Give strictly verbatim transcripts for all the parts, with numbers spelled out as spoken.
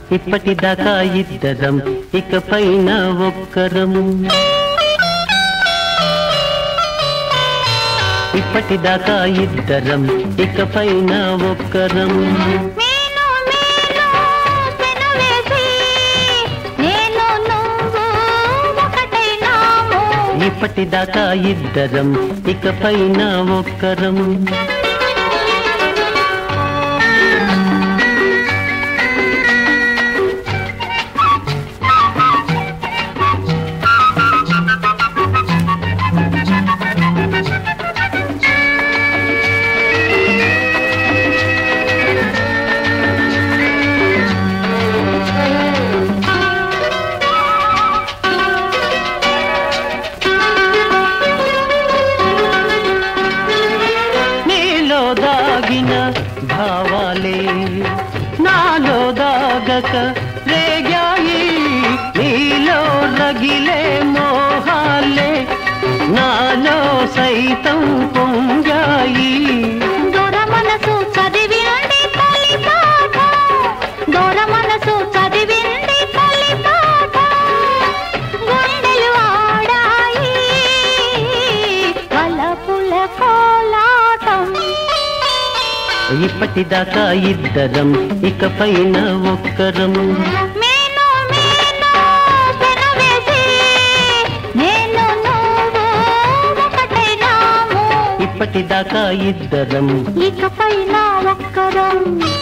ఇప్పటిదాకా ఇద్దరం ఇకపైన ఒక్కరం ఇప్పటిదాకా ఇద్దరం ఇకపైన ఒక్కరం ఇప్పటిదాకా ఇద్దరం ఇకపైన ఒక్కరం దాగిన భావాలే నాలో దాగక రేగాయి నీలో రగిలే మోహాలే నాలో సైతం పొంగాయి దూర మనసు చదివింది తొలిపాట దూర మనసు చదివింది తొలిపాట గుండెలు ఆడాయి వలపుల కోలాటం ఇప్పటిదాకా ఇద్దరం ఇకపైన ఒక్కరం ఇప్పటిదాకా ఇద్దరం ఇకపైన ఒక్కరం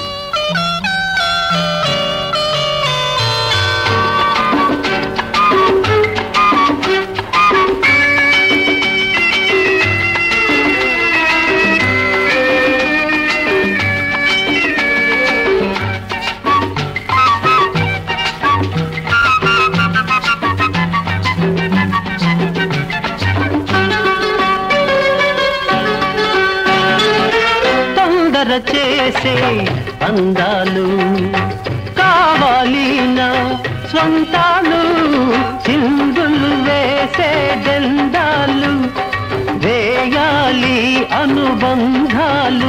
చేసే అందాలు కావాలి నా స్వంతాలు చిందులు వేసే దండాలు వేయాలి అనుబంధాలు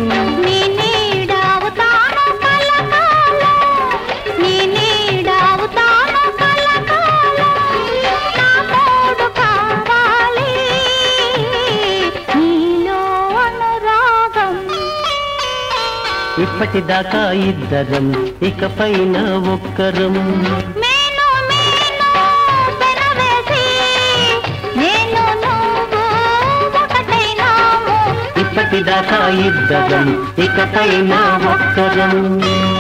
ఇప్పటిదాకా ఇద్దరం ఇకపైన ఒక్కరం ఇప్పటిదాకా ఇద్దరం ఇకపైన ఒక్కరం